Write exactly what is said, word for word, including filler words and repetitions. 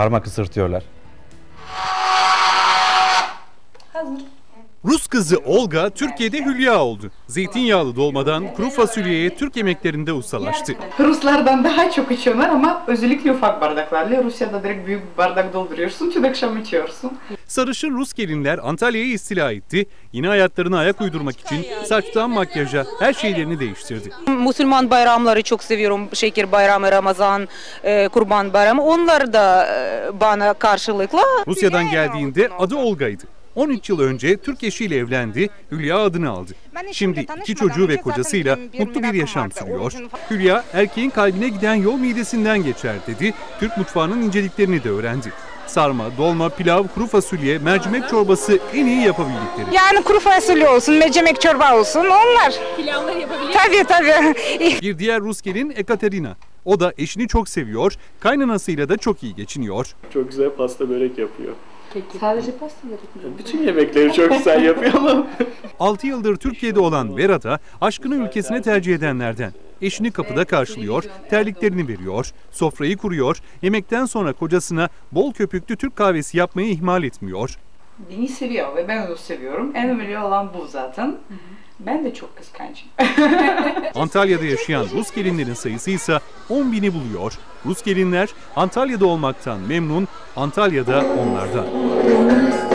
parmak ısırtıyorlar. Hazır. Rus kızı Olga Türkiye'de Hülya oldu. Zeytinyağlı dolmadan kuru fasulyeye Türk yemeklerinde ustalaştı. Ruslardan daha çok içiyorlar ama özellikle ufak bardaklarla. Rusya'da direkt büyük bir bardak dolduruyorsun, tüm akşam içiyorsun. Sarışın Rus gelinler Antalya'yı istila etti. Yeni hayatlarına ayak uydurmak için saçtan makyaja her şeylerini değiştirdi. Müslüman bayramları çok seviyorum. Şeker bayramı, Ramazan, Kurban bayramı. Onlar da bana karşılıklı. Rusya'dan geldiğinde adı Olga'ydı. on üç yıl önce Türk eşiyle evlendi, Hülya adını aldı. Şimdi iki çocuğu ve kocasıyla mutlu bir yaşam sürüyor. Hülya, erkeğin kalbine giden yol midesinden geçer dedi. Türk mutfağının inceliklerini de öğrendi. Sarma, dolma, pilav, kuru fasulye, mercimek çorbası en iyi yapabildikleri. Yani kuru fasulye olsun, mercimek çorba olsun onlar. Pilavları yapabiliyor. Tabii tabii. Bir diğer Rus gelin Ekaterina. O da eşini çok seviyor, kaynanasıyla da çok iyi geçiniyor. Çok güzel pasta börek yapıyor. Peki. Sadece pasta börek mi? Bütün yemekleri çok güzel yapıyor ama. altı yıldır Türkiye'de olan Vera da aşkını ülkesine tercih edenlerden. Eşini kapıda karşılıyor, terliklerini veriyor, sofrayı kuruyor, yemekten sonra kocasına bol köpüklü Türk kahvesi yapmayı ihmal etmiyor. Beni seviyor ve ben onu seviyorum. En önemli olan bu zaten. Ben de çok kıskancım. Antalya'da yaşayan Rus gelinlerin sayısı ise on bini buluyor. Rus gelinler Antalya'da olmaktan memnun, Antalya'da onlardan.